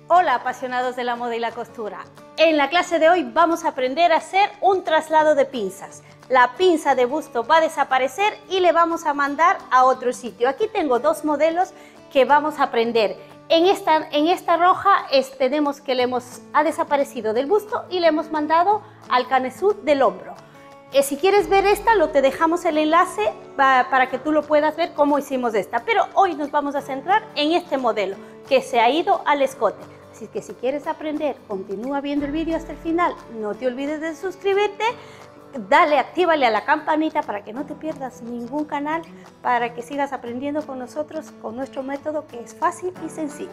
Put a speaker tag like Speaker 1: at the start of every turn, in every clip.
Speaker 1: Hola apasionados de la moda y la costura. En la clase de hoy vamos a aprender a hacer un traslado de pinzas. La pinza de busto va a desaparecer y le vamos a mandar a otro sitio. Aquí tengo dos modelos que vamos a aprender. En esta roja tenemos que ha desaparecido del busto y le hemos mandado al canesú del hombro. Si quieres ver esta, te dejamos el enlace para que tú lo puedas ver cómo hicimos esta. Pero hoy nos vamos a centrar en este modelo que se ha ido al escote. Así que si quieres aprender, continúa viendo el vídeo hasta el final. No te olvides de suscribirte, actívale a la campanita para que no te pierdas ningún canal, para que sigas aprendiendo con nosotros, con nuestro método que es fácil y sencillo.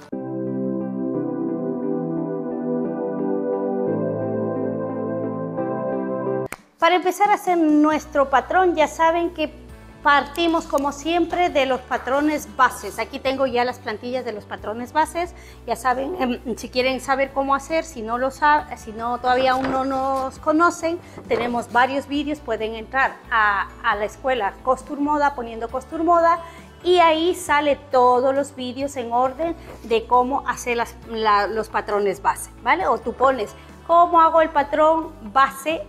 Speaker 1: Para empezar a hacer nuestro patrón, ya saben que partimos como siempre de los patrones bases. Aquí tengo ya las plantillas de los patrones bases. Ya saben, si quieren saber cómo hacer, si no todavía aún no nos conocen, tenemos varios vídeos. Pueden entrar a la escuela Costur Moda poniendo Costur Moda y ahí sale todos los vídeos en orden de cómo hacer los patrones base, ¿vale? O tú pones cómo hago el patrón base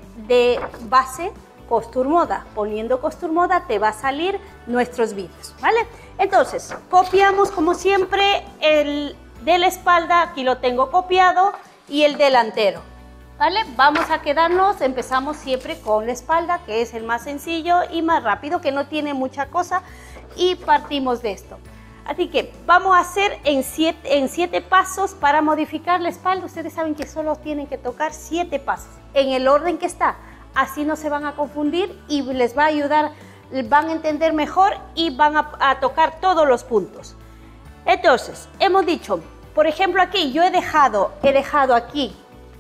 Speaker 1: Costur Moda. Poniendo Costur Moda te va a salir nuestros vídeos, ¿vale? Entonces, copiamos como siempre el de la espalda, aquí lo tengo copiado, y el delantero, ¿vale? Vamos a quedarnos, empezamos siempre con la espalda, que es el más sencillo y más rápido, que no tiene mucha cosa, y partimos de esto. Así que vamos a hacer en 7 pasos para modificar la espalda. Ustedes saben que solo tienen que tocar 7 pasos, en el orden que está. Así no se van a confundir y les va a ayudar, van a entender mejor y van a tocar todos los puntos. Entonces, hemos dicho, por ejemplo aquí, yo he dejado aquí,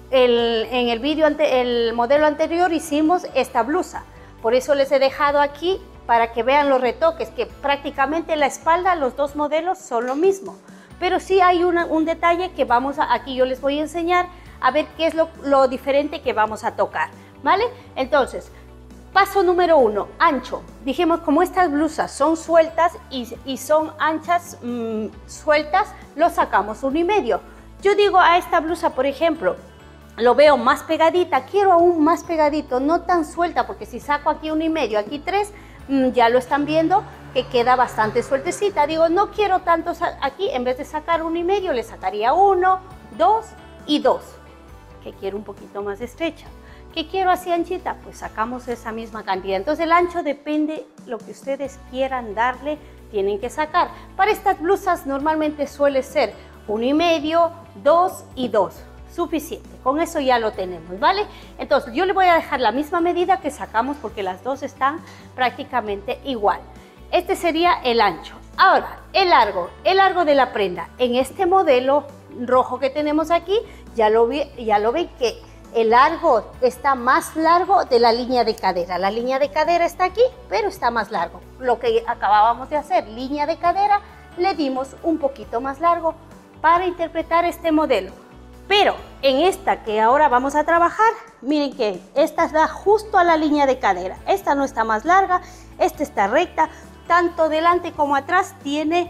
Speaker 1: en el vídeo, el modelo anterior hicimos esta blusa. Por eso les he dejado aquí para que vean los retoques, que prácticamente la espalda, los dos modelos son lo mismo. Pero sí hay un detalle que aquí yo les voy a enseñar a ver qué es lo diferente que vamos a tocar. ¿Vale? Entonces, paso número 1, ancho. Dijimos, como estas blusas son sueltas y son anchas, sueltas, lo sacamos 1,5. Yo digo a esta blusa, por ejemplo, lo veo más pegadita, quiero aún más pegadito, no tan suelta, porque si saco aquí 1,5, aquí 3, ya lo están viendo que queda bastante sueltecita. Digo, no quiero tantos aquí, en vez de sacar 1,5, le sacaría 1, 2 y 2, que quiero un poquito más estrecha. ¿Qué quiero así anchita? Pues sacamos esa misma cantidad. Entonces el ancho depende lo que ustedes quieran darle, tienen que sacar. Para estas blusas normalmente suele ser 1,5, 2 y 2. Suficiente, con eso ya lo tenemos, ¿vale? Entonces yo le voy a dejar la misma medida que sacamos porque las dos están prácticamente igual. Este sería el ancho. Ahora, el largo de la prenda. En este modelo rojo que tenemos aquí, ya lo ven que el largo está más largo de la línea de cadera. La línea de cadera está aquí, pero está más largo. Lo que acabábamos de hacer, línea de cadera, le dimos un poquito más largo para interpretar este modelo. Pero en esta que ahora vamos a trabajar, miren que esta da justo a la línea de cadera. Esta no está más larga, esta está recta. Tanto delante como atrás tiene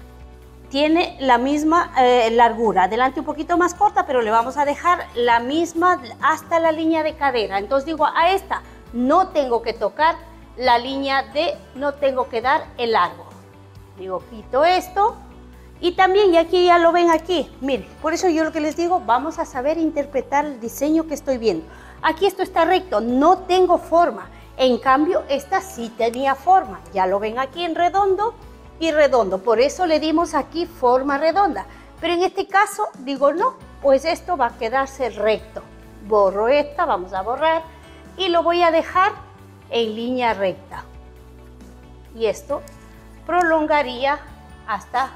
Speaker 1: la misma largura. Delante un poquito más corta, pero le vamos a dejar la misma hasta la línea de cadera. Entonces digo, a esta no tengo que tocar la línea no tengo que dar el largo. Digo, quito esto y también, y aquí ya lo ven aquí, miren, por eso yo lo que les digo, vamos a saber interpretar el diseño que estoy viendo. Aquí esto está recto, no tengo forma. En cambio, esta sí tenía forma. Ya lo ven aquí en redondo y redondo, por eso le dimos aquí forma redonda, pero en este caso digo no, pues esto va a quedarse recto. Borro esta, vamos a borrar y lo voy a dejar en línea recta y esto prolongaría hasta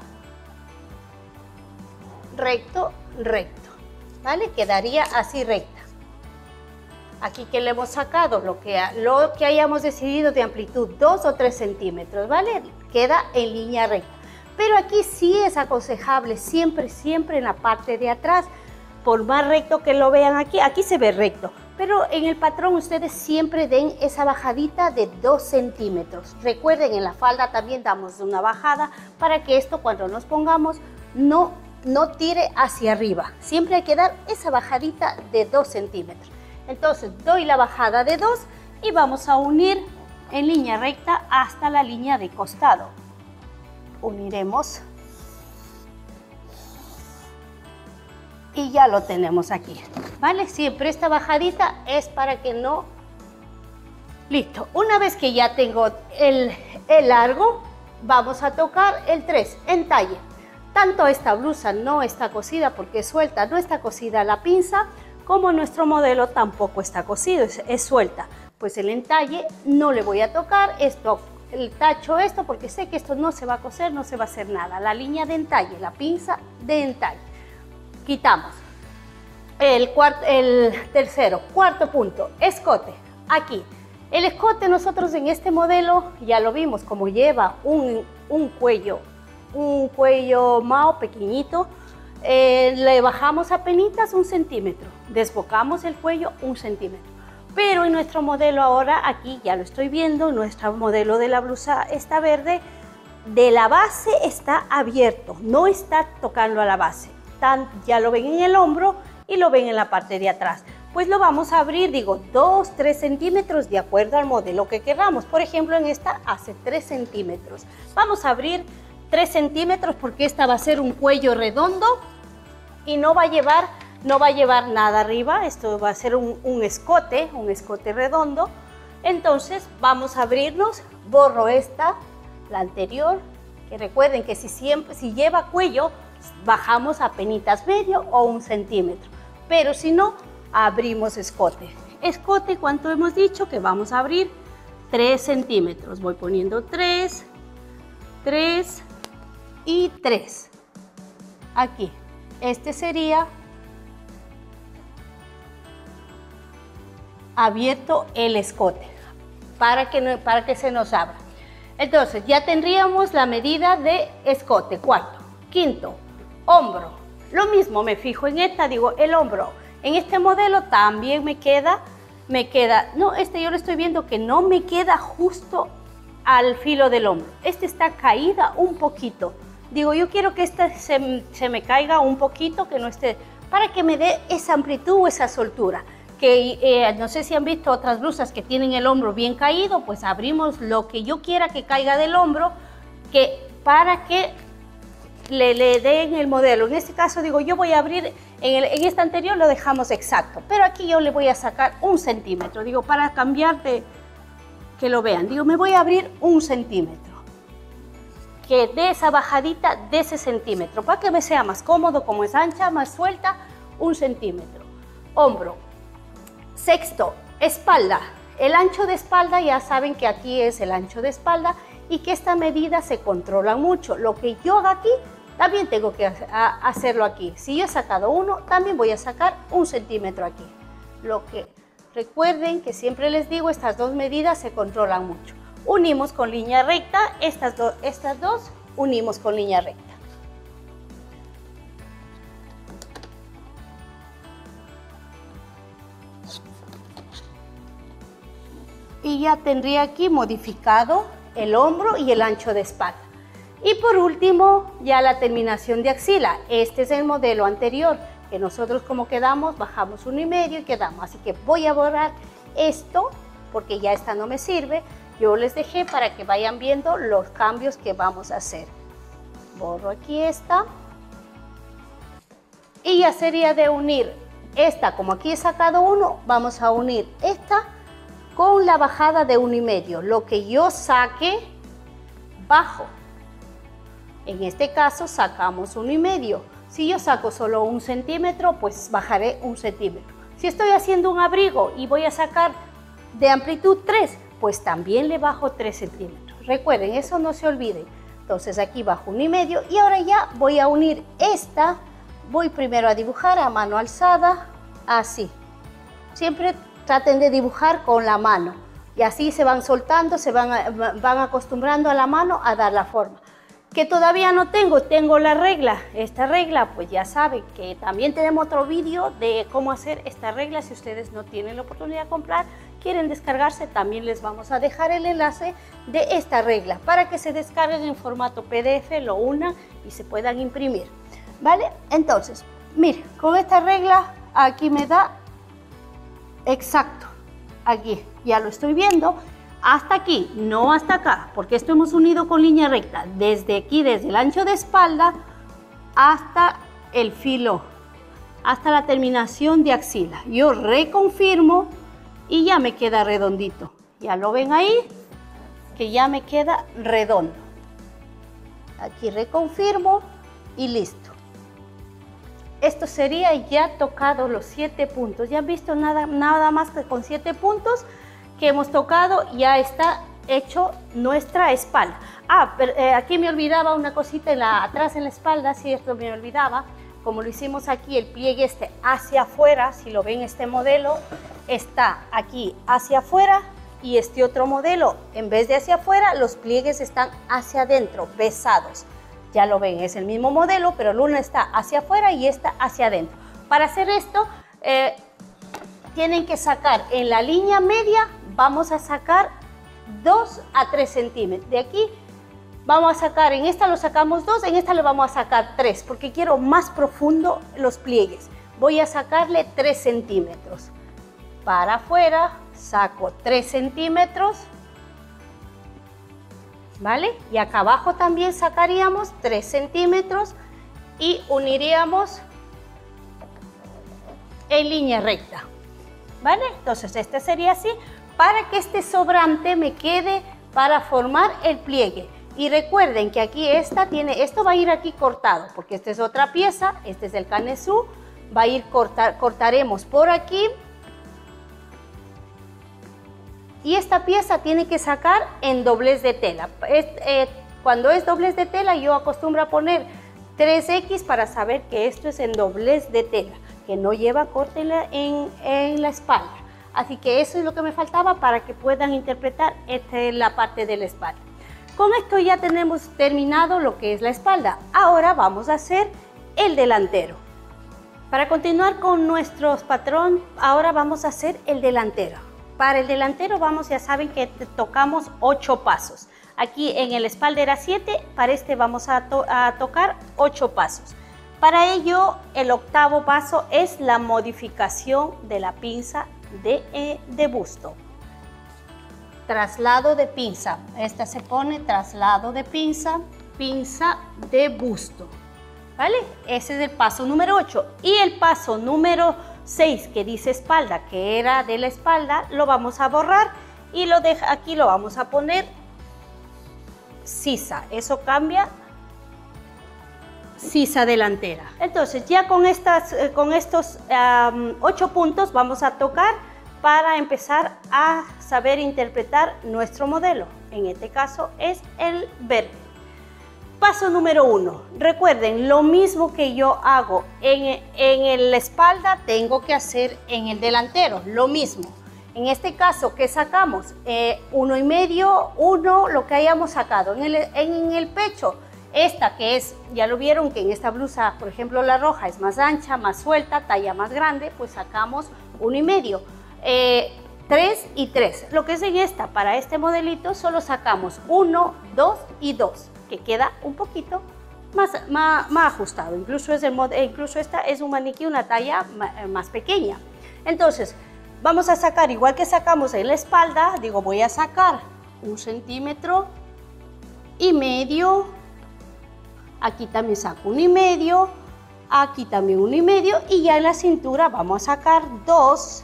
Speaker 1: recto, ¿vale? Quedaría así recta. Aquí que le hemos sacado lo que hayamos decidido de amplitud, 2 o 3 centímetros, ¿vale? Queda en línea recta. Pero aquí sí es aconsejable siempre en la parte de atrás, por más recto que lo vean aquí se ve recto. Pero en el patrón ustedes siempre den esa bajadita de 2 centímetros. Recuerden, en la falda también damos una bajada para que esto cuando nos pongamos no no tire hacia arriba. Siempre hay que dar esa bajadita de 2 centímetros. Entonces doy la bajada de 2 y vamos a unir en línea recta hasta la línea de costado. Uniremos. Y ya lo tenemos aquí, ¿vale? Siempre esta bajadita es para que no... Listo. Una vez que ya tengo el largo, vamos a tocar el 3 en talle. Tanto esta blusa no está cosida porque es suelta, no está cosida la pinza, como nuestro modelo tampoco está cosido, es suelta. Pues el entalle no le voy a tocar, esto, el tacho esto, porque sé que esto no se va a coser, no se va a hacer nada. La línea de entalle, la pinza de entalle. Quitamos. El tercero, cuarto punto, escote. Aquí. El escote nosotros en este modelo ya lo vimos, como lleva un cuello mao pequeñito, le bajamos apenas 1 centímetro, desbocamos el cuello 1 centímetro. Pero en nuestro modelo ahora, aquí ya lo estoy viendo, nuestro modelo de la blusa está verde, de la base está abierto, no está tocando a la base. Ya lo ven en el hombro y lo ven en la parte de atrás. Pues lo vamos a abrir, digo, 2-3 centímetros de acuerdo al modelo que queramos. Por ejemplo, en esta hace 3 centímetros. Vamos a abrir 3 centímetros porque esta va a ser un cuello redondo y no va a llevar nada arriba. Esto va a ser un escote redondo. Entonces vamos a abrirnos, borro esta, la anterior, que recuerden que si lleva cuello, bajamos apenas medio o 1 centímetro. Pero si no, abrimos escote. Escote, ¿cuánto hemos dicho? Que vamos a abrir 3 centímetros. Voy poniendo 3, 3 y 3. Aquí. Este sería abierto el escote para que se nos abra. Entonces ya tendríamos la medida de escote. Cuarto. Quinto, hombro. Lo mismo, me fijo en esta, digo el hombro. En este modelo también me queda, no, este yo lo estoy viendo que no me queda justo al filo del hombro. Este está caída un poquito. Digo, yo quiero que esta se me caiga un poquito, que no esté, para que me dé esa amplitud o esa soltura. Que no sé si han visto otras blusas que tienen el hombro bien caído, pues abrimos lo que yo quiera que caiga del hombro, para que le den el modelo. En este caso digo, yo voy a abrir, en este anterior lo dejamos exacto, pero aquí yo le voy a sacar 1 centímetro, digo, para cambiar que lo vean, digo, me voy a abrir 1 centímetro, que de esa bajadita de ese centímetro, para que me sea más cómodo, como es ancha, más suelta, 1 centímetro. Hombro. Sexto, espalda. El ancho de espalda, ya saben que aquí es el ancho de espalda y que esta medida se controla mucho. Lo que yo haga aquí, también tengo que hacerlo aquí. Si yo he sacado 1, también voy a sacar 1 centímetro aquí. Recuerden que siempre les digo, estas dos medidas se controlan mucho. Unimos con línea recta, estas dos unimos con línea recta. Y ya tendría aquí modificado el hombro y el ancho de espalda. Y por último, ya la terminación de axila. Este es el modelo anterior, que nosotros como quedamos, bajamos 1,5 y quedamos. Así que voy a borrar esto, porque ya esta no me sirve. Yo les dejé para que vayan viendo los cambios que vamos a hacer. Borro aquí esta. Y ya sería de unir esta, como aquí he sacado 1, vamos a unir esta con la bajada de 1,5. Lo que yo saque, bajo. En este caso sacamos 1,5. Si yo saco solo 1 centímetro, pues bajaré 1 centímetro. Si estoy haciendo un abrigo y voy a sacar de amplitud 3, pues también le bajo 3 centímetros. Recuerden, eso no se olviden. Entonces aquí bajo 1,5 y ahora ya voy a unir esta. Voy primero a dibujar a mano alzada, así. Siempre traten de dibujar con la mano y así se van soltando, van acostumbrando a la mano a dar la forma. Que todavía no tengo la regla. Esta regla, pues ya saben que también tenemos otro vídeo de cómo hacer esta regla. Si ustedes no tienen la oportunidad de comprar, quieren descargarse, también les vamos a dejar el enlace de esta regla para que se descarguen en formato PDF, lo unan y se puedan imprimir. ¿vale? Entonces, mire, con esta regla aquí me da exacto, aquí ya lo estoy viendo, hasta aquí, no hasta acá, porque esto hemos unido con línea recta, desde aquí, desde el ancho de espalda hasta el filo, hasta la terminación de axila. Yo reconfirmo y ya me queda redondito. Ya lo ven ahí, que ya me queda redondo. Aquí reconfirmo y listo. Esto sería ya tocado los 7 puntos. Ya han visto nada más que con 7 puntos que hemos tocado, ya está hecho nuestra espalda. Pero, aquí me olvidaba una cosita atrás en la espalda, si esto me olvidaba. Como lo hicimos aquí, el pliegue este hacia afuera, si lo ven, este modelo está aquí hacia afuera, y este otro modelo, en vez de hacia afuera, los pliegues están hacia adentro, besados. Ya lo ven, es el mismo modelo, pero el uno está hacia afuera y esta hacia adentro. Para hacer esto, tienen que sacar en la línea media, vamos a sacar 2 a 3 centímetros. De aquí vamos a sacar, en esta lo sacamos 2, en esta le vamos a sacar 3, porque quiero más profundo los pliegues. Voy a sacarle 3 centímetros. Para afuera, saco 3 centímetros, ¿vale? Y acá abajo también sacaríamos 3 centímetros y uniríamos en línea recta, ¿vale? Entonces este sería así, para que este sobrante me quede para formar el pliegue. Y recuerden que aquí esto va a ir aquí cortado, porque esta es otra pieza, este es el canesú, va a ir cortaremos por aquí. Y esta pieza tiene que sacar en doblez de tela. Cuando es doblez de tela, yo acostumbro a poner 3X para saber que esto es en doblez de tela, que no lleva corte en la espalda. Así que eso es lo que me faltaba para que puedan interpretar la parte de la espalda. Con esto ya tenemos terminado lo que es la espalda. Ahora vamos a hacer el delantero. Para continuar con nuestros patrón, ahora vamos a hacer el delantero. Para el delantero ya saben que tocamos 8 pasos. Aquí en el espalda era 7, para este vamos a tocar 8 pasos. Para ello, el 8º paso es la modificación de la pinza de busto. Traslado de pinza. Esta se pone traslado de pinza, pinza de busto. ¿Vale? Ese es el paso número 8. Y el paso número 6, que dice espalda, que era de la espalda, lo vamos a borrar y aquí lo vamos a poner sisa. Eso cambia, sisa delantera. Entonces ya con estos 8 puntos vamos a tocar para empezar a saber interpretar nuestro modelo. En este caso es el verde. Paso número 1. Recuerden, lo mismo que yo hago en la espalda, tengo que hacer en el delantero, lo mismo. En este caso, ¿qué sacamos? 1,5, 1, lo que hayamos sacado. En el pecho, esta que es, ya lo vieron que en esta blusa, por ejemplo, la roja es más ancha, más suelta, talla más grande, pues sacamos 1,5. 3 y 3. Lo que es en esta, para este modelito, solo sacamos 1, 2 y 2, que queda un poquito más ajustado. Incluso esta es un maniquí, una talla más pequeña. Entonces, vamos a sacar, igual que sacamos en la espalda, digo, voy a sacar 1,5 centímetros. Aquí también saco 1,5, aquí también 1,5 y ya en la cintura vamos a sacar 2,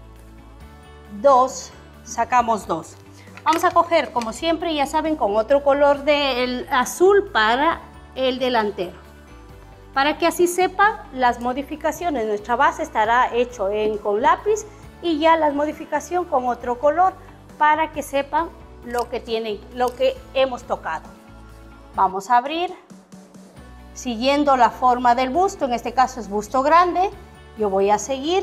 Speaker 1: sacamos 2. Vamos a coger, como siempre, ya saben, con otro color del azul para el delantero. Para que así sepan las modificaciones. Nuestra base estará hecho con lápiz y ya la modificación con otro color para que sepan lo que hemos tocado. Vamos a abrir siguiendo la forma del busto. En este caso es busto grande. Yo voy a seguir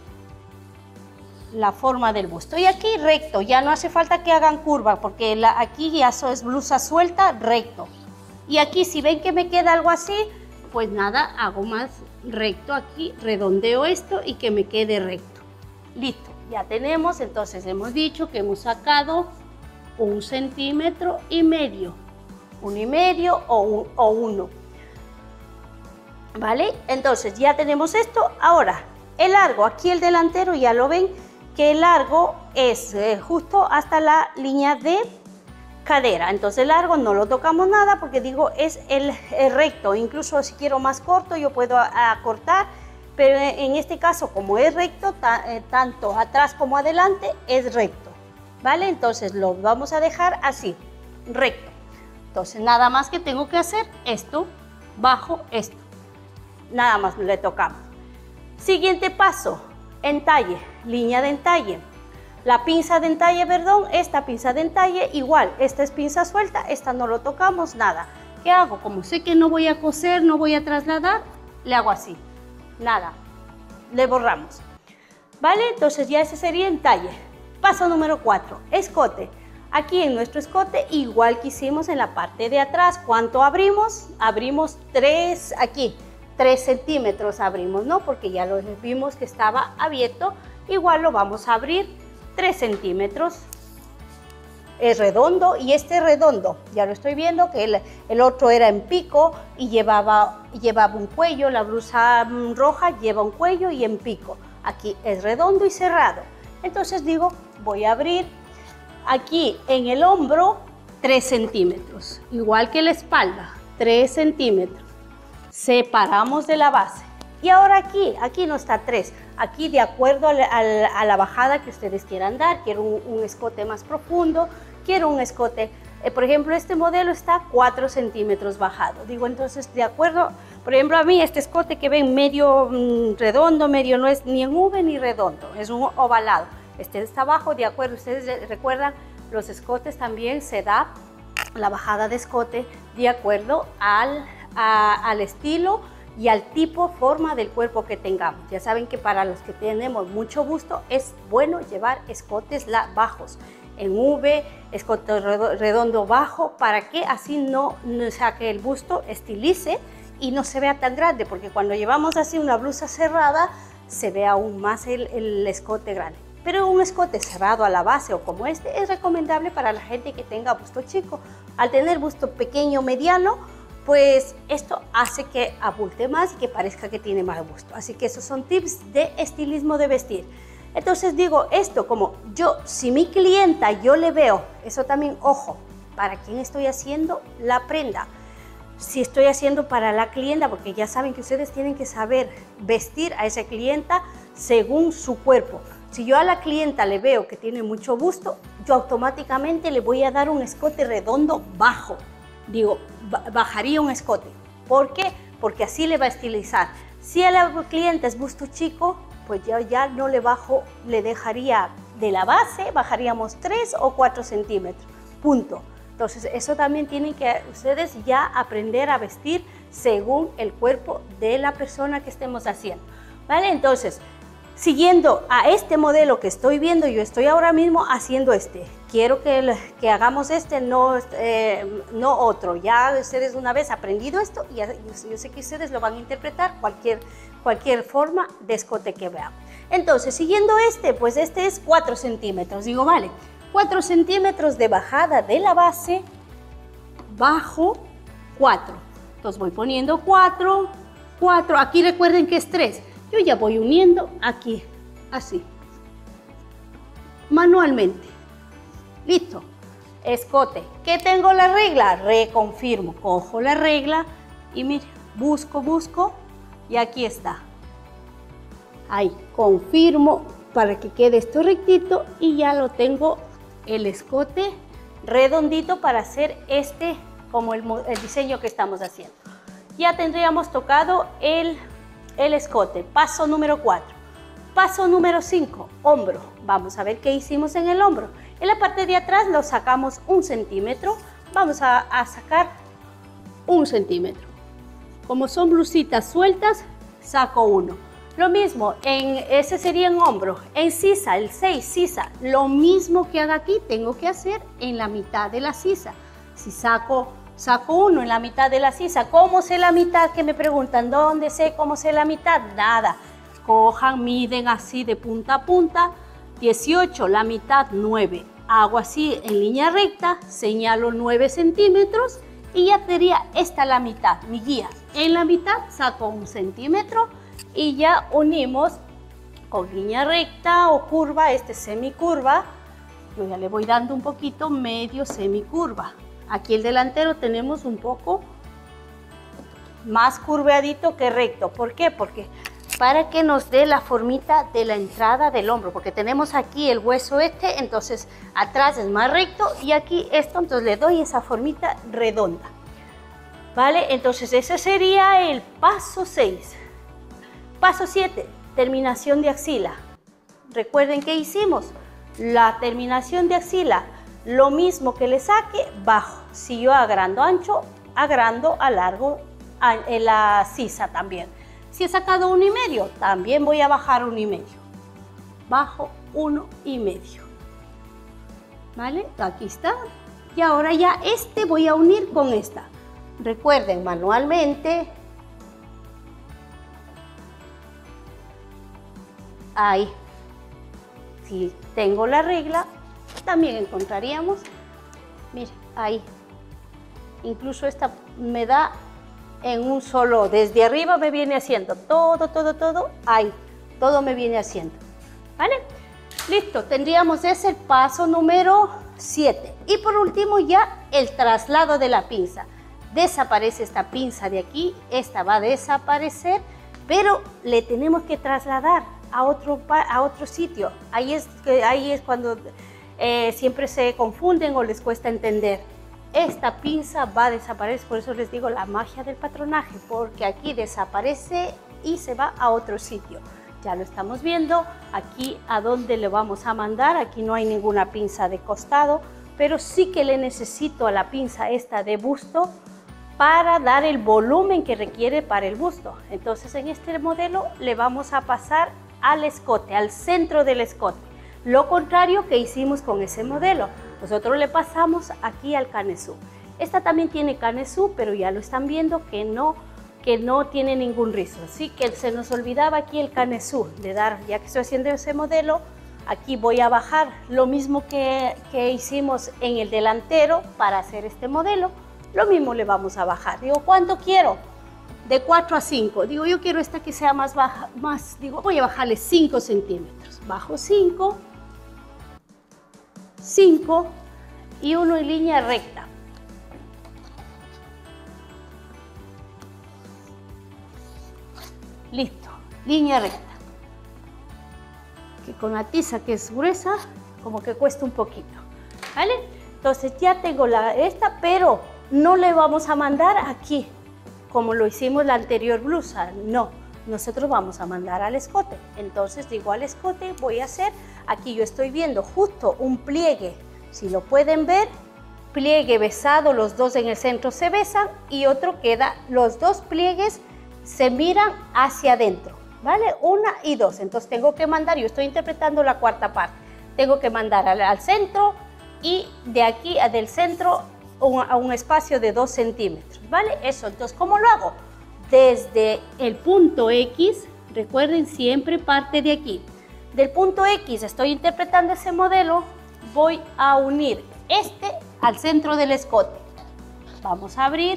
Speaker 1: la forma del busto y aquí recto, ya no hace falta que hagan curva porque aquí ya es blusa suelta, recto. Y aquí si ven que me queda algo así, pues nada, hago más recto aquí, redondeo esto y que me quede recto. Listo, ya tenemos, entonces hemos dicho que hemos sacado 1,5 centímetros, 1,5 o 1. ¿Vale? Entonces ya tenemos esto. Ahora, el largo, aquí el delantero ya lo ven, que el largo es justo hasta la línea de cadera. Entonces el largo no lo tocamos nada porque digo es el recto. Incluso si quiero más corto yo puedo acortar, pero en este caso como es recto, tanto atrás como adelante es recto. ¿Vale? Entonces lo vamos a dejar así, recto. Entonces nada más que tengo que hacer esto, bajo esto. Nada más le tocamos. Siguiente paso, entalle, línea de entalle. La pinza de entalle, perdón, esta pinza de entalle igual, esta es pinza suelta, esta no lo tocamos, nada. ¿Qué hago? Como sé que no voy a coser, no voy a trasladar, le hago así, nada, le borramos. ¿Vale? Entonces ya ese sería entalle. Paso número 4, escote. Aquí en nuestro escote, igual que hicimos en la parte de atrás, ¿cuánto abrimos? Abrimos 3 aquí. 3 centímetros abrimos, ¿no? Porque ya lo vimos que estaba abierto. Igual lo vamos a abrir 3 centímetros. Es redondo y este redondo, ya lo estoy viendo que el otro era en pico y llevaba un cuello. La blusa roja lleva un cuello y en pico. Aquí es redondo y cerrado. Entonces digo, voy a abrir aquí en el hombro 3 centímetros. Igual que la espalda, 3 centímetros. Separamos de la base y ahora aquí no está 3, aquí de acuerdo a la bajada que ustedes quieran dar. Quiero un escote más profundo, quiero un escote, por ejemplo este modelo está 4 centímetros bajado, digo entonces de acuerdo, por ejemplo a mí este escote que ven medio redondo, medio no es ni en V ni redondo, es un ovalado, este está bajo, de acuerdo, ustedes recuerdan los escotes también se da la bajada de escote de acuerdo al estilo y al tipo, forma del cuerpo que tengamos. Ya saben que para los que tenemos mucho busto es bueno llevar escotes bajos, en V, escote redondo bajo, para que así no saque el busto, estilice y no se vea tan grande, porque cuando llevamos así una blusa cerrada se ve aún más el escote grande. Pero un escote cerrado a la base o como este es recomendable para la gente que tenga busto chico. Al tener busto pequeño o mediano, pues esto hace que abulte más y que parezca que tiene más busto. Así que esos son tips de estilismo de vestir. Entonces digo esto como si mi clienta yo le veo, eso también, ojo, ¿para quién estoy haciendo la prenda? Si estoy haciendo para la clienta, porque ya saben que ustedes tienen que saber vestir a esa clienta según su cuerpo. Si yo a la clienta le veo que tiene mucho busto, yo automáticamente le voy a dar un escote redondo bajo. Digo, bajaría un escote. ¿Por qué? Porque así le va a estilizar. Si a la clienta es busto chico, pues yo ya no le bajo, le dejaría de la base, bajaríamos 3 o 4 centímetros. Punto. Entonces, eso también tienen que ustedes ya aprender a vestir según el cuerpo de la persona que estemos haciendo. ¿Vale? Entonces, siguiendo a este modelo que estoy viendo, yo estoy ahora mismo haciendo este. Quiero que hagamos este, no otro. Ya ustedes una vez aprendido esto, y yo sé que ustedes lo van a interpretar cualquier forma de escote que vean. Entonces, siguiendo este, pues este es 4 centímetros. Digo, vale, 4 centímetros de bajada de la base, bajo 4. Entonces voy poniendo 4, 4. Aquí recuerden que es 3. Yo ya voy uniendo aquí, así, manualmente. Listo. Escote. ¿Qué tengo la regla? Reconfirmo. Cojo la regla y mire, busco y aquí está. Ahí, confirmo para que quede esto rectito y ya lo tengo el escote redondito para hacer este como el diseño que estamos haciendo. Ya tendríamos tocado el escote. Paso número 4. Paso número 5, hombro. Vamos a ver qué hicimos en el hombro. En la parte de atrás lo sacamos 1 centímetro. Vamos a sacar 1 centímetro. Como son blusitas sueltas, saco 1. Lo mismo, ese sería en hombro. En sisa, el 6, sisa, lo mismo que haga aquí, tengo que hacer en la mitad de la sisa. Si saco 1 en la mitad de la sisa, ¿cómo sé la mitad? Que me preguntan, ¿dónde sé cómo sé la mitad? Nada, cojan, miden así de punta a punta, 18, la mitad 9. Hago así en línea recta, señalo 9 centímetros y ya sería esta la mitad, mi guía. En la mitad saco 1 centímetro y ya unimos con línea recta o curva, semicurva. Yo ya le voy dando un poquito medio semicurva. Aquí el delantero tenemos un poco más curveadito que recto. ¿Por qué? Porque para que nos dé la formita de la entrada del hombro, porque tenemos aquí el hueso entonces atrás es más recto y aquí entonces le doy esa formita redonda. ¿Vale? Entonces ese sería el paso 6. Paso 7, terminación de axila. Recuerden que hicimos la terminación de axila, lo mismo que le saque, bajo. Si yo agrando ancho, agrando a largo en la sisa también. Si he sacado 1,5, también voy a bajar 1,5. Bajo 1,5. ¿Vale? Aquí está. Y ahora ya voy a unir con esta. Recuerden, manualmente. Ahí. Si tengo la regla, también encontraríamos. Miren, ahí. Incluso esta me da en un solo, desde arriba me viene haciendo todo, ahí, todo me viene haciendo, ¿vale? Listo, tendríamos ese paso número 7. Y por último ya el traslado de la pinza. Desaparece esta pinza de aquí, esta va a desaparecer, pero le tenemos que trasladar a otro sitio. Ahí es cuando siempre se confunden o les cuesta entender. Esta pinza va a desaparecer, por eso les digo la magia del patronaje, porque aquí desaparece y se va a otro sitio. Ya lo estamos viendo, aquí a dónde le vamos a mandar, aquí no hay ninguna pinza de costado, pero sí que le necesito a la pinza esta de busto para dar el volumen que requiere para el busto. Entonces en este modelo le vamos a pasar al escote, al centro del escote. Lo contrario que hicimos con ese modelo. Nosotros le pasamos aquí al canesú. Esta también tiene canesú, pero ya lo están viendo que no tiene ningún rizo. Así que se nos olvidaba aquí el canesú de dar, ya que estoy haciendo ese modelo, aquí voy a bajar lo mismo que hicimos en el delantero para hacer este modelo. Lo mismo le vamos a bajar. Digo, ¿cuánto quiero? De 4 a 5. Digo, yo quiero esta que sea más baja, digo, voy a bajarle 5 centímetros. Bajo 5. 5 y uno en línea recta. Listo, línea recta. Que con la tiza que es gruesa, como que cuesta un poquito, ¿vale? Entonces ya tengo esta, pero no le vamos a mandar aquí, como lo hicimos la anterior blusa, no. Nosotros vamos a mandar al escote. Entonces digo al escote voy a hacer, aquí yo estoy viendo justo un pliegue, si lo pueden ver, pliegue besado, los dos en el centro se besan y otro queda, los dos pliegues se miran hacia adentro, ¿vale? 1 y 2, entonces tengo que mandar, yo estoy interpretando la cuarta parte, tengo que mandar al centro y de aquí del centro a un espacio de 2 centímetros, ¿vale? Eso, entonces, ¿cómo lo hago? Desde el punto X, recuerden siempre parte de aquí. Del punto X estoy interpretando ese modelo, voy a unir al centro del escote. Vamos a abrir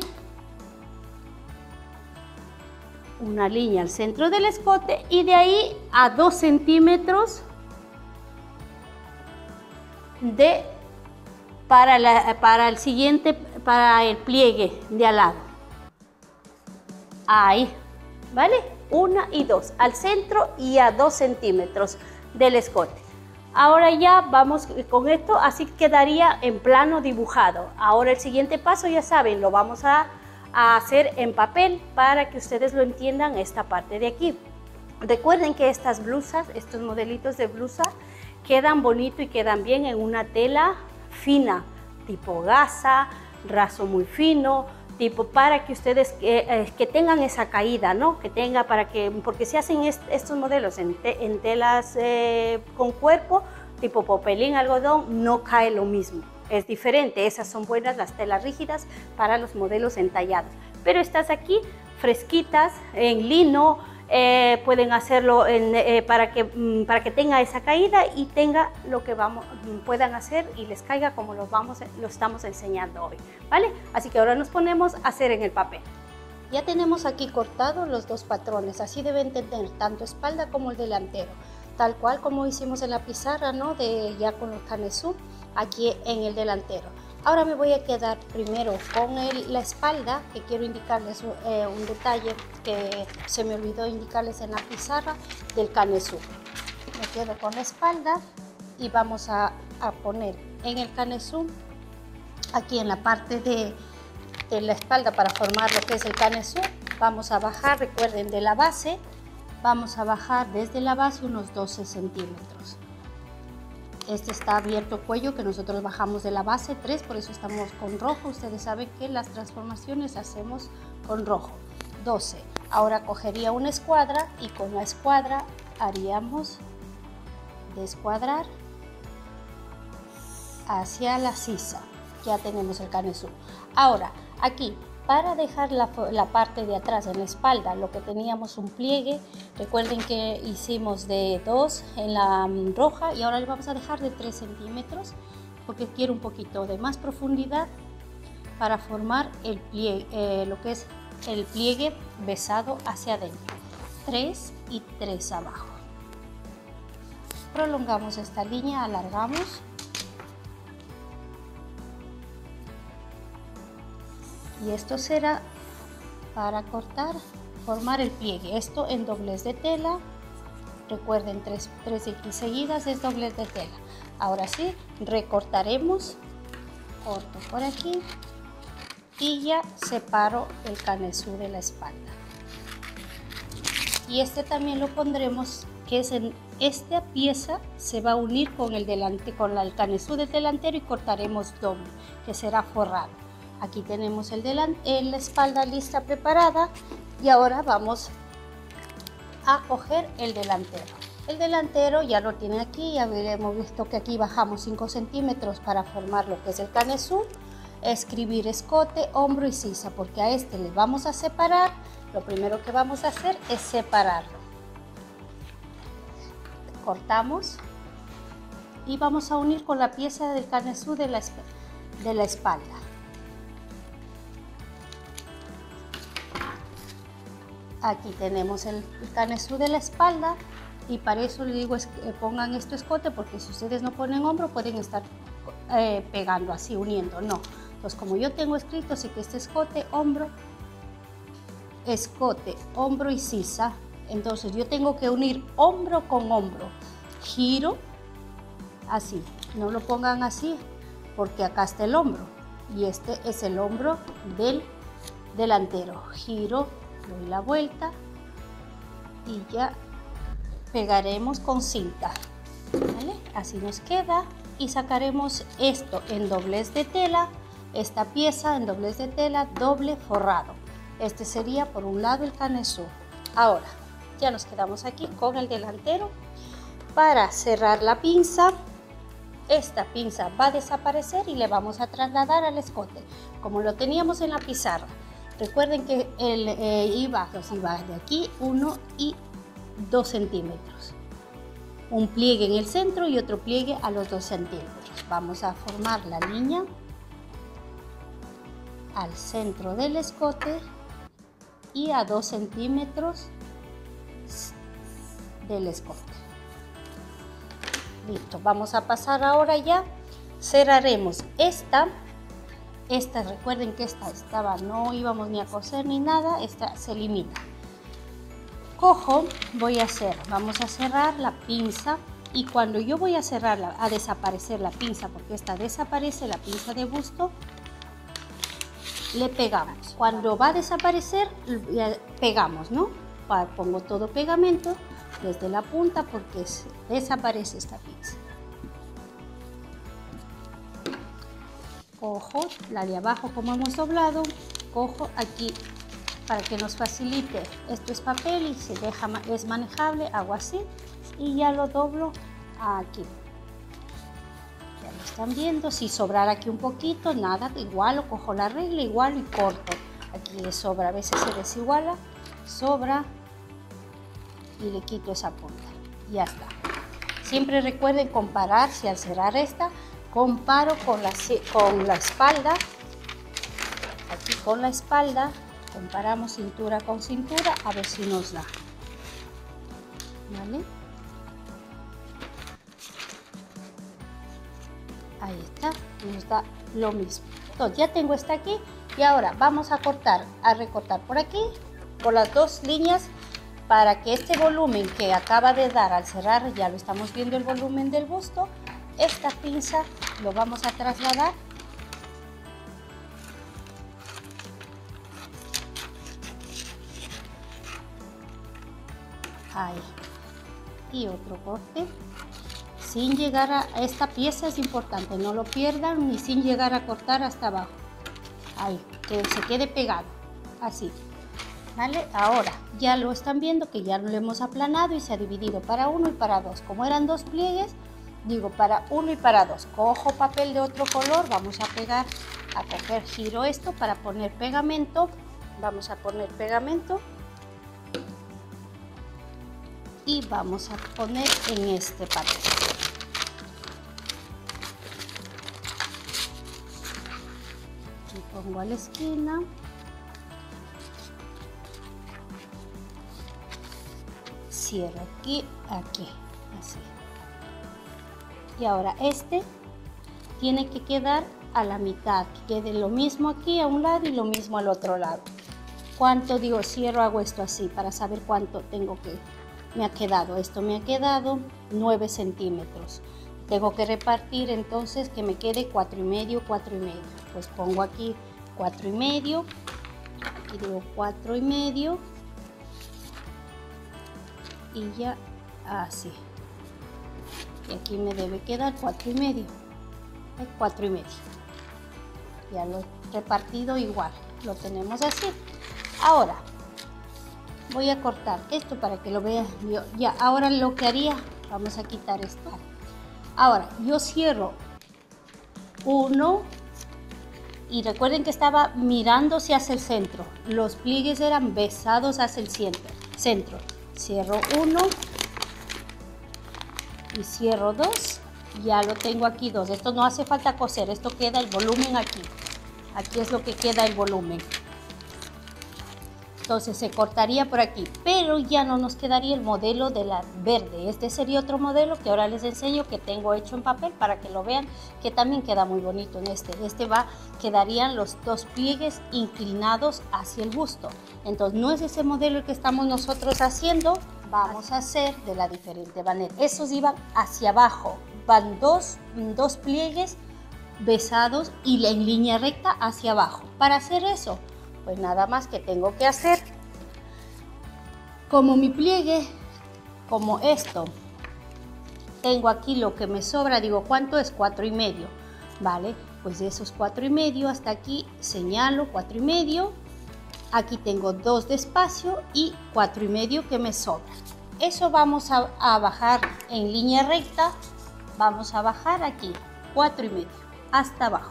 Speaker 1: una línea al centro del escote y de ahí a 2 centímetros para el pliegue de al lado. Ahí, ¿vale? 1 y 2, al centro y a 2 centímetros del escote. Ahora ya vamos con esto, así quedaría en plano dibujado. Ahora el siguiente paso, ya saben, lo vamos a hacer en papel para que ustedes lo entiendan esta parte de aquí. Recuerden que estas blusas, estos modelitos de blusa, quedan bonito y quedan bien en una tela fina, tipo gasa, raso muy fino, tipo para que ustedes que tengan esa caída, ¿no? Que tenga porque si hacen estos modelos en telas con cuerpo, tipo popelín, algodón, no cae lo mismo. Es diferente, esas son buenas las telas rígidas para los modelos entallados. Pero estas aquí, fresquitas, en lino, pueden hacerlo para que tenga esa caída y tenga lo que puedan hacer y les caiga como lo estamos enseñando hoy, ¿vale? Así que ahora nos ponemos a hacer en el papel. Ya tenemos aquí cortados los dos patrones, así deben tener tanto espalda como el delantero, tal cual como hicimos en la pizarra, ¿no? Ya con el canesú aquí en el delantero. Ahora me voy a quedar primero con la espalda, que quiero indicarles un detalle que se me olvidó indicarles en la pizarra del canesú. Me quedo con la espalda y vamos a poner en el canesú, aquí en la parte de la espalda para formar lo que es el canesú. Vamos a bajar, recuerden, de la base, vamos a bajar desde la base unos 12 centímetros. Este está abierto el cuello, que nosotros bajamos de la base 3, por eso estamos con rojo. Ustedes saben que las transformaciones hacemos con rojo. 12. Ahora cogería una escuadra y con la escuadra haríamos descuadrar hacia la sisa. Ya tenemos el canesú. Ahora aquí, para dejar la parte de atrás en la espalda, lo que teníamos un pliegue, recuerden que hicimos de 2 en la roja y ahora le vamos a dejar de 3 centímetros porque quiero un poquito de más profundidad para formar el pliegue, lo que es el pliegue besado hacia adentro. 3 y 3 abajo. Prolongamos esta línea, alargamos. Y esto será para cortar, formar el pliegue. Esto en doblez de tela. Recuerden, 3 X seguidas es doblez de tela. Ahora sí, recortaremos. Corto por aquí y ya separo el canesú de la espalda. Y este también lo pondremos, que es en esta pieza se va a unir con el canesú del delantero y cortaremos doble, que será forrado. Aquí tenemos la espalda lista, preparada, y ahora vamos a coger el delantero. El delantero ya lo tiene aquí, ya hemos visto que aquí bajamos 5 centímetros para formar lo que es el canesú. Escribir escote, hombro y sisa, porque a este le vamos a separar. Lo primero que vamos a hacer es separarlo. Cortamos y vamos a unir con la pieza del canesú de la espalda. Aquí tenemos el canesú de la espalda y para eso les digo que pongan esto escote, porque si ustedes no ponen hombro pueden estar pegando así, uniendo, no. Entonces, como yo tengo escrito, así que este escote, hombro y sisa, entonces yo tengo que unir hombro con hombro, giro así, no lo pongan así porque acá está el hombro y este es el hombro del delantero, giro, doy la vuelta y ya pegaremos con cinta, ¿vale? Así nos queda y sacaremos esto en doblez de tela, esta pieza en doblez de tela, doble forrado. Este sería por un lado el canesú. Ahora ya nos quedamos aquí con el delantero. Para cerrar la pinza, esta pinza va a desaparecer y le vamos a trasladar al escote como lo teníamos en la pizarra. Recuerden que iba de aquí 1 y 2 centímetros. Un pliegue en el centro y otro pliegue a los 2 centímetros. Vamos a formar la línea al centro del escote y a 2 centímetros del escote. Listo, vamos a pasar ahora ya. Cerraremos esta, recuerden que esta estaba, no íbamos ni a coser ni nada, esta se elimina. Cojo, vamos a cerrar la pinza y cuando yo voy a cerrarla, a desaparecer la pinza, porque esta desaparece, la pinza de busto, le pegamos. Cuando va a desaparecer, pegamos, ¿no? Pongo todo pegamento desde la punta porque desaparece esta pinza. Cojo la de abajo como hemos doblado, cojo aquí para que nos facilite. Esto es papel y es manejable, hago así y ya lo doblo aquí. Ya lo están viendo, si sobrara aquí un poquito, nada, igual o cojo la regla igual y corto. Aquí le sobra, a veces se desiguala, sobra y le quito esa punta. Ya está. Siempre recuerden comparar, si al cerrar esta, comparo con la espalda, aquí con la espalda, Comparamos cintura con cintura a ver si nos da. ¿Vale? Ahí está, nos da lo mismo. Entonces ya tengo esta aquí y ahora vamos a recortar por aquí, por las dos líneas, para que este volumen que acaba de dar al cerrar, ya lo estamos viendo el volumen del busto, esta pinza lo vamos a trasladar ahí. Y otro corte sin llegar a esta pieza, es importante, no lo pierdan, ni sin llegar a cortar hasta abajo. Ahí, que se quede pegado, así. ¿Vale? Ahora ya lo están viendo que ya lo hemos aplanado y se ha dividido para uno y para dos. Como eran dos pliegues, digo para uno y para dos. Cojo papel de otro color, vamos a pegar, a coger, giro esto para poner pegamento. Vamos a poner pegamento y vamos a poner en este papel. Lo pongo a la esquina. Cierro aquí, aquí, así. Y ahora este tiene que quedar a la mitad, que quede lo mismo aquí a un lado y lo mismo al otro lado. ¿Cuánto? Digo, cierro, hago esto así para saber cuánto tengo que me ha quedado. Esto me ha quedado 9 centímetros. Tengo que repartir entonces que me quede 4,5, 4,5. Pues pongo aquí 4,5, aquí digo 4,5. Y ya así, y aquí me debe quedar 4,5, 4,5. Ya lo he repartido igual, lo tenemos así. Ahora voy a cortar esto para que lo vean. Ya ahora lo que haría, vamos a quitar esto. Ahora yo cierro uno y recuerden que estaba mirándose hacia el centro, los pliegues eran besados hacia el centro. Cierro uno y cierro dos, ya lo tengo aquí dos. Esto no hace falta coser, esto queda el volumen aquí. Aquí es lo que queda el volumen. Entonces se cortaría por aquí, pero ya no nos quedaría el modelo de la verde. Este sería otro modelo que ahora les enseño, que tengo hecho en papel para que lo vean, que también queda muy bonito en este. Quedarían los dos pliegues inclinados hacia el busto. Entonces no es ese modelo el que estamos nosotros haciendo, vamos a hacer de la diferente manera. Esos iban hacia abajo, van dos pliegues besados y en línea recta hacia abajo. Para hacer eso, pues nada más que tengo que hacer, como mi pliegue, como esto, tengo aquí lo que me sobra, digo, ¿cuánto es? 4,5, ¿vale? Pues de esos 4,5 hasta aquí señalo 4,5, aquí tengo 2 de espacio y 4,5 que me sobra. Eso vamos a bajar en línea recta, vamos a bajar aquí 4,5 hasta abajo,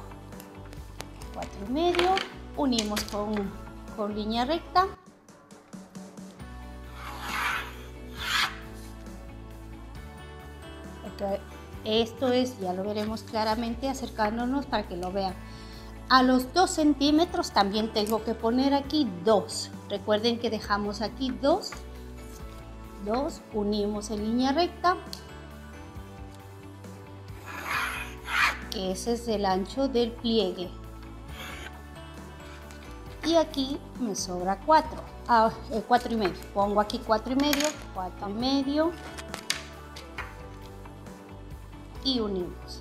Speaker 1: 4,5. Unimos con línea recta. Esto es, ya lo veremos claramente acercándonos para que lo vean. A los 2 centímetros también tengo que poner aquí 2. Recuerden que dejamos aquí 2. Unimos en línea recta. Que ese es el ancho del pliegue. Y aquí me sobra 4,5. Pongo aquí 4,5 y unimos.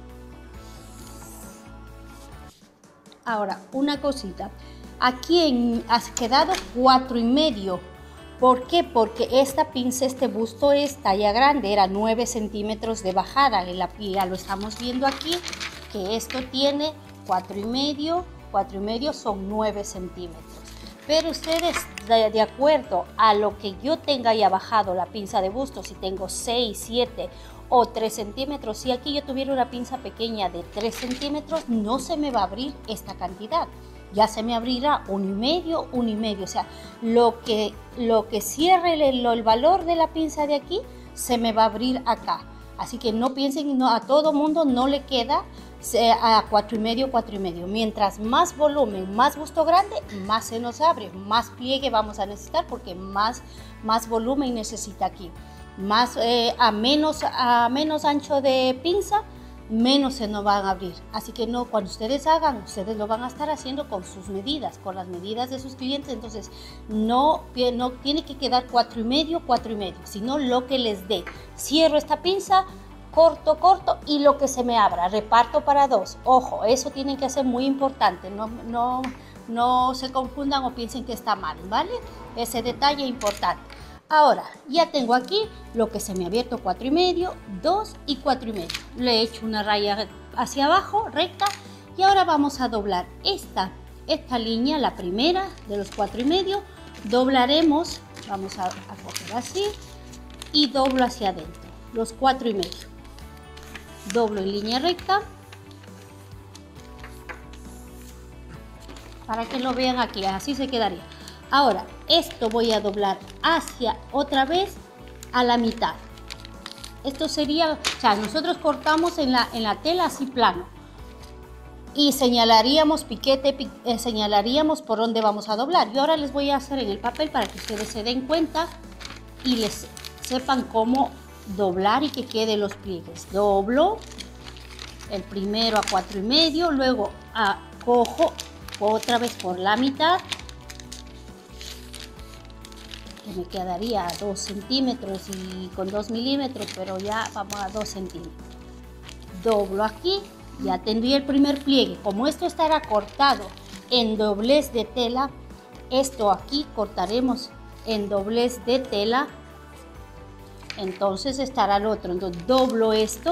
Speaker 1: Ahora, una cosita. Aquí ha quedado 4,5. ¿Por qué? Porque esta pinza, este busto es talla grande, era 9 centímetros de bajada. Ya lo estamos viendo aquí, que esto tiene 4,5. 4,5 son 9 centímetros. Pero ustedes, de acuerdo a lo que yo tenga ya bajado la pinza de busto, si tengo 6, 7 o 3 centímetros, si aquí yo tuviera una pinza pequeña de 3 centímetros, no se me va a abrir esta cantidad. Ya se me abrirá 1,5, 1,5. O sea, lo que cierre el valor de la pinza de aquí, se me va a abrir acá. Así que no piensen, no, a todo mundo no le queda a 4,5, 4,5. Mientras más volumen, más busto grande, más se nos abre, más pliegue vamos a necesitar porque más volumen necesita aquí. Más, a menos ancho de pinza, menos se nos van a abrir. Así que no, cuando ustedes hagan, ustedes lo van a estar haciendo con sus medidas, con las medidas de sus clientes. Entonces no tiene que quedar 4,5, 4,5, sino lo que les dé. Cierro esta pinza, corto y lo que se me abra, reparto para 2. Ojo, eso tienen que ser muy importante, no se confundan o piensen que está mal, ¿vale? Ese detalle importante. Ahora, ya tengo aquí lo que se me ha abierto 4,5, 2 y 4,5. Le he hecho una raya hacia abajo, recta, y ahora vamos a doblar esta línea, la primera de los 4,5. Doblaremos, vamos a coger así, y doblo hacia adentro, los 4,5. Doblo en línea recta, para que lo vean aquí, así se quedaría. Ahora, esto voy a doblar hacia otra vez a la mitad. Esto sería, o sea, nosotros cortamos en la tela así plano y señalaríamos piquete, señalaríamos por dónde vamos a doblar. Y ahora les voy a hacer en el papel para que ustedes se den cuenta y les sepan cómo doblar y que queden los pliegues. Doblo el primero a 4,5, luego cojo otra vez por la mitad, que me quedaría a 2 centímetros y con 2 milímetros, pero ya vamos a 2 centímetros. Doblo aquí, ya tendría el primer pliegue. Como esto estará cortado en doblez de tela, esto aquí cortaremos en doblez de tela, entonces estará el otro. Entonces doblo esto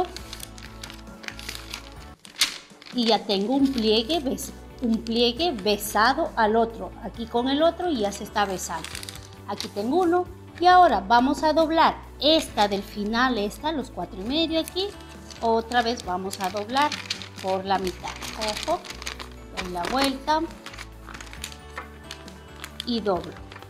Speaker 1: y ya tengo un pliegue besado al otro, aquí con el otro y ya se está besando. Aquí tengo uno y ahora vamos a doblar esta del final, los 4,5 aquí, otra vez vamos a doblar por la mitad. Ojo, doy la vuelta y doblo.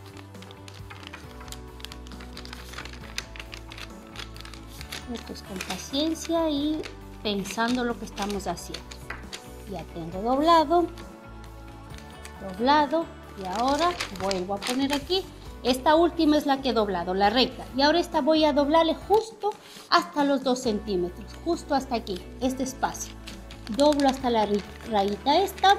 Speaker 1: Esto es con paciencia y pensando lo que estamos haciendo. Ya tengo doblado y ahora vuelvo a poner aquí. Esta última es la que he doblado, la recta. Y ahora esta voy a doblarle justo hasta los 2 centímetros, justo hasta aquí, este espacio. Doblo hasta la rayita esta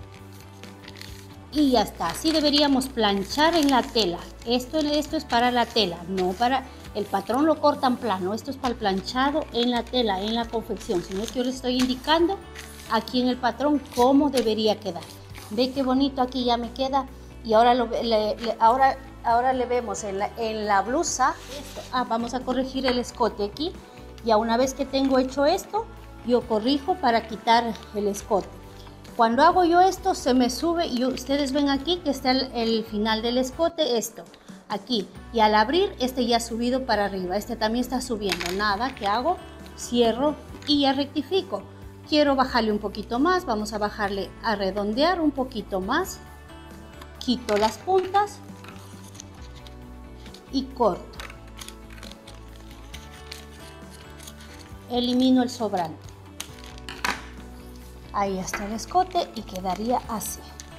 Speaker 1: y ya está. Así deberíamos planchar en la tela. Esto es para la tela, no para el patrón lo cortan plano. Esto es para el planchado en la tela, en la confección. Si no es que yo les estoy indicando aquí en el patrón cómo debería quedar. Ve qué bonito aquí ya me queda. Y ahora ahora le vemos en la blusa. Vamos a corregir el escote aquí. Ya una vez que tengo hecho esto, yo corrijo para quitar el escote. Cuando hago yo esto, se me sube y ustedes ven aquí que está el final del escote, esto, aquí. Y al abrir, este ya ha subido para arriba. Este también está subiendo. Nada, ¿qué hago? Cierro y ya rectifico. Quiero bajarle un poquito más, vamos a bajarle, a redondear un poquito más. Quito las puntas y corto. Elimino el sobrante. Ahí está el escote y quedaría así.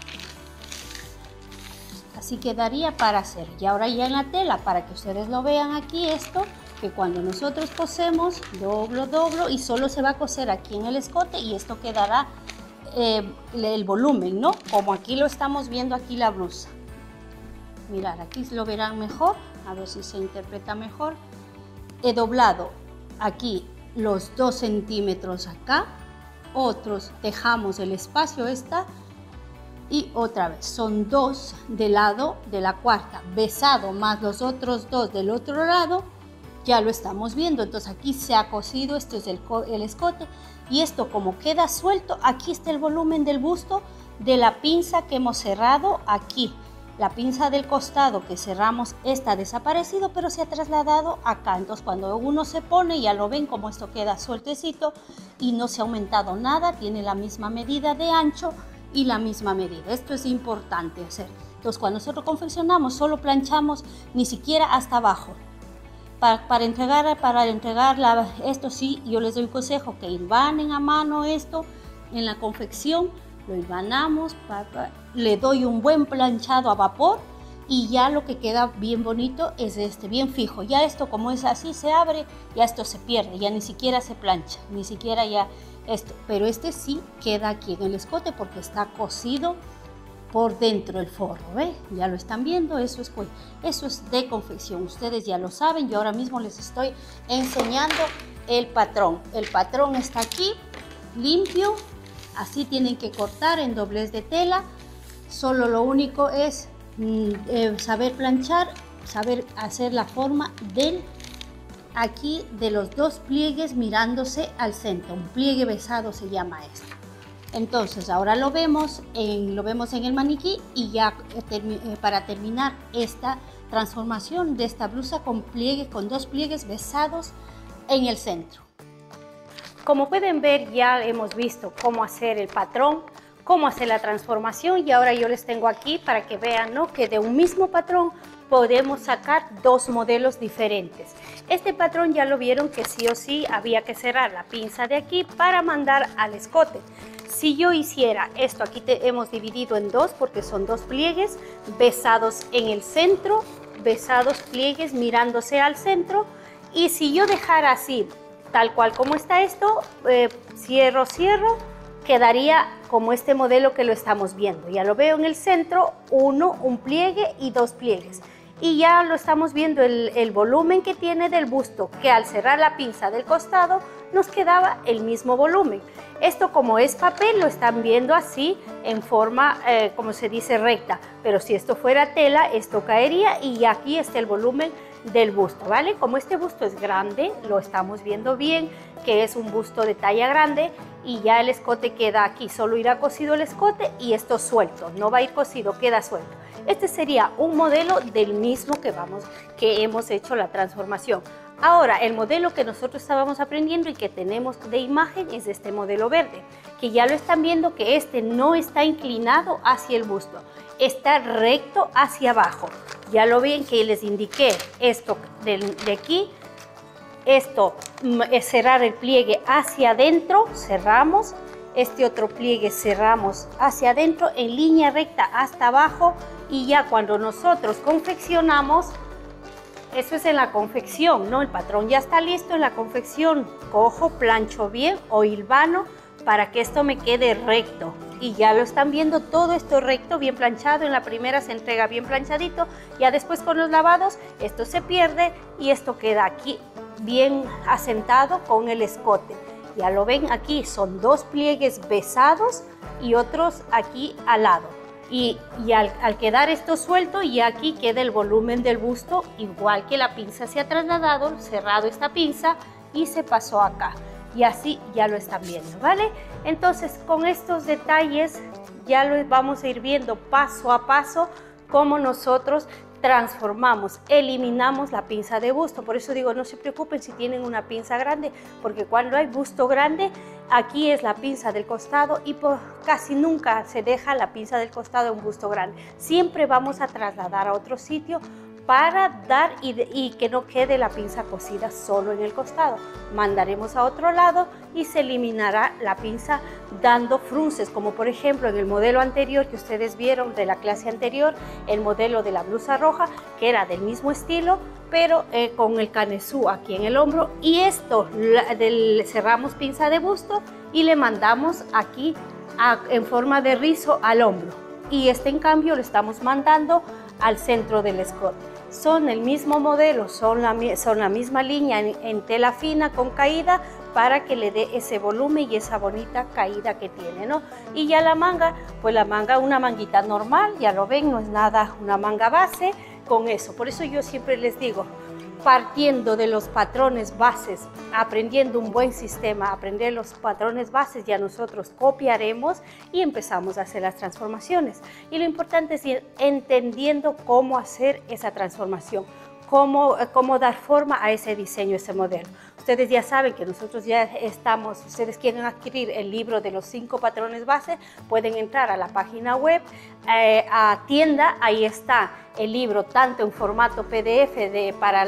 Speaker 1: Así quedaría para hacer. Y ahora ya en la tela, para que ustedes lo vean aquí, esto, que cuando nosotros cosemos, doblo y solo se va a coser aquí en el escote y esto quedará el volumen, ¿no? Como aquí lo estamos viendo aquí la blusa. Mirad, aquí lo verán mejor, a ver si se interpreta mejor. He doblado aquí los 2 centímetros acá, otros dejamos el espacio y otra vez son 2 del lado de la cuarta, besado más los otros 2 del otro lado, ya lo estamos viendo. Entonces aquí se ha cosido, esto es el escote y esto como queda suelto, aquí está el volumen del busto de la pinza que hemos cerrado aquí. La pinza del costado que cerramos está desaparecido, pero se ha trasladado acá. Entonces cuando uno se pone, ya lo ven como esto queda sueltecito y no se ha aumentado nada, tiene la misma medida de ancho y la misma medida. Esto es importante hacer. Entonces cuando nosotros confeccionamos, solo planchamos, ni siquiera hasta abajo. para entregar esto sí, yo les doy un consejo, que hilvanen a mano esto en la confección, lo hilvanamos, le doy un buen planchado a vapor y ya lo que queda bien bonito es bien fijo. Ya esto, como es así, se abre, ya esto se pierde, ya ni siquiera se plancha, ni siquiera ya esto. Pero sí queda aquí en el escote porque está cosido por dentro el forro, ¿ve? Ya lo están viendo, eso es de confección. Ustedes ya lo saben, yo ahora mismo les estoy enseñando el patrón. El patrón está aquí, limpio, así tienen que cortar en doblez de tela. Solo lo único es saber planchar, saber hacer la forma aquí de los dos pliegues mirándose al centro. Un pliegue besado se llama esto. Entonces ahora lo vemos en el maniquí y ya para terminar esta transformación de esta blusa con dos pliegues besados en el centro. Como pueden ver, ya hemos visto cómo hacer el patrón, cómo hacer la transformación, y ahora yo les tengo aquí para que vean, ¿no?, que de un mismo patrón podemos sacar dos modelos diferentes. Este patrón ya lo vieron que sí o sí había que cerrar la pinza de aquí para mandar al escote. Si yo hiciera esto, aquí hemos dividido en dos porque son dos pliegues besados en el centro, besados pliegues mirándose al centro, y si yo dejara así, tal cual como está esto, cierro, quedaría como este modelo que lo estamos viendo. Ya lo veo en el centro, un pliegue y dos pliegues. Y ya lo estamos viendo el volumen que tiene del busto, que al cerrar la pinza del costado nos quedaba el mismo volumen. Esto, como es papel, lo están viendo así en forma, como se dice, recta. Pero si esto fuera tela, esto caería y aquí está el volumen del busto, ¿vale? Como este busto es grande, lo estamos viendo bien, que es un busto de talla grande, y ya el escote queda aquí. Solo irá cosido el escote y esto suelto, no va a ir cosido, queda suelto. Este sería un modelo del mismo que hemos hecho la transformación. Ahora, el modelo que nosotros estábamos aprendiendo y que tenemos de imagen es este modelo verde, que ya lo están viendo que este no está inclinado hacia el busto, está recto hacia abajo. Ya lo ven que les indiqué esto de aquí. Esto es cerrar el pliegue hacia adentro, cerramos. Este otro pliegue cerramos hacia adentro en línea recta hasta abajo, y ya cuando nosotros confeccionamos, eso es en la confección, ¿no? El patrón ya está listo en la confección. Cojo, plancho bien o hilvano para que esto me quede recto. Y ya lo están viendo, todo esto recto, bien planchado. En la primera se entrega bien planchadito, ya después con los lavados esto se pierde y esto queda aquí bien asentado con el escote. Ya lo ven, aquí son dos pliegues besados y otros aquí al lado. Y al quedar esto suelto, y aquí queda el volumen del busto, igual que la pinza se ha trasladado, cerrado esta pinza y se pasó acá. Y así ya lo están viendo, ¿vale? Entonces, con estos detalles ya lo vamos a ir viendo paso a paso cómo nosotros transformamos, eliminamos la pinza de busto. Por eso digo, no se preocupen si tienen una pinza grande, porque cuando hay busto grande, aquí es la pinza del costado y casi nunca se deja la pinza del costado en un busto grande. Siempre vamos a trasladar a otro sitio para dar y que no quede la pinza cosida solo en el costado. Mandaremos a otro lado y se eliminará la pinza dando frunces, como por ejemplo en el modelo anterior que ustedes vieron de la clase anterior, el modelo de la blusa roja, que era del mismo estilo, pero con el canesú aquí en el hombro, y esto cerramos pinza de busto y le mandamos aquí en forma de rizo al hombro, y este en cambio lo estamos mandando al centro del escote. Son el mismo modelo, son la misma línea en tela fina con caída para que le dé ese volumen y esa bonita caída que tiene, ¿no? Y ya la manga, pues la manga, una manguita normal, ya lo ven, no es nada una manga base con eso. Por eso yo siempre les digo, partiendo de los patrones bases, aprendiendo un buen sistema, aprender los patrones bases, ya nosotros copiaremos y empezamos a hacer las transformaciones. Y lo importante es ir entendiendo cómo hacer esa transformación, cómo dar forma a ese diseño, ese modelo. Ustedes ya saben que nosotros ya estamos, si ustedes quieren adquirir el libro de los 5 patrones base, pueden entrar a la página web, a tienda, ahí está el libro, tanto en formato PDF para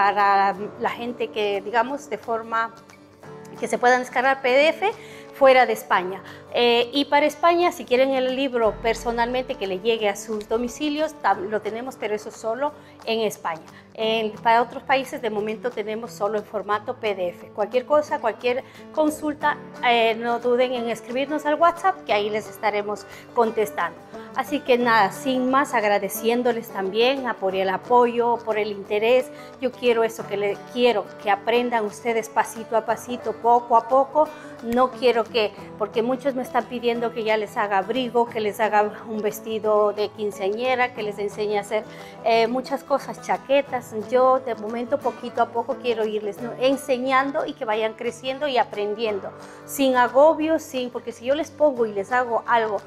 Speaker 1: la gente que, digamos, de forma que se puedan descargar PDF, fuera de España. Y para España, si quieren el libro personalmente que le llegue a sus domicilios, lo tenemos, pero eso solo en España. Para otros países, de momento, tenemos solo en formato PDF. Cualquier cosa, cualquier consulta, no duden en escribirnos al WhatsApp, que ahí les estaremos contestando. Así que nada, sin más, agradeciéndoles también por el apoyo, por el interés. Yo quiero eso, quiero que aprendan ustedes pasito a pasito, poco a poco. No quiero porque muchos me están pidiendo que ya les haga abrigo, que les haga un vestido de quinceañera, que les enseñe a hacer muchas cosas, chaquetas. Yo de momento, poquito a poco, quiero irles enseñando y que vayan creciendo y aprendiendo, sin agobio, porque si yo les pongo y les hago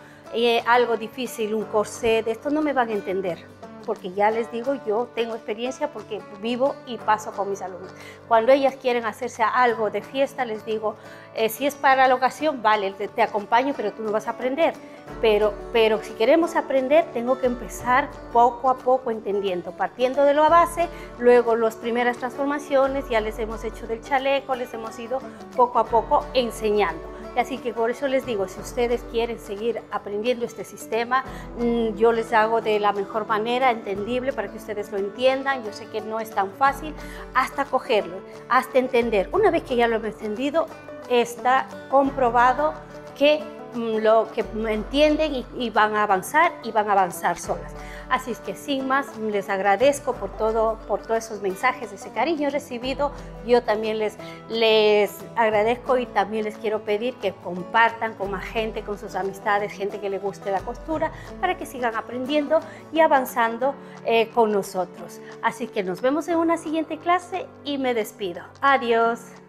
Speaker 1: algo difícil, un corset, esto no me van a entender, porque ya les digo, yo tengo experiencia porque vivo y paso con mis alumnos. Cuando ellas quieren hacerse algo de fiesta, les digo, si es para la ocasión, vale, te acompaño, pero tú no vas a aprender. Pero si queremos aprender, tengo que empezar poco a poco entendiendo, partiendo de la base, luego las primeras transformaciones, ya les hemos hecho del chaleco, les hemos ido poco a poco enseñando. Así que por eso les digo, si ustedes quieren seguir aprendiendo este sistema, yo les hago de la mejor manera, entendible, para que ustedes lo entiendan. Yo sé que no es tan fácil hasta cogerlo, hasta entender. Una vez que ya lo hemos entendido, está comprobado que lo que entienden y van a avanzar solas. Así es que sin más, les agradezco por todos esos mensajes, ese cariño recibido. Yo también les agradezco y también les quiero pedir que compartan con más gente, con sus amistades, gente que le guste la costura, para que sigan aprendiendo y avanzando con nosotros. Así que nos vemos en una siguiente clase y me despido. Adiós.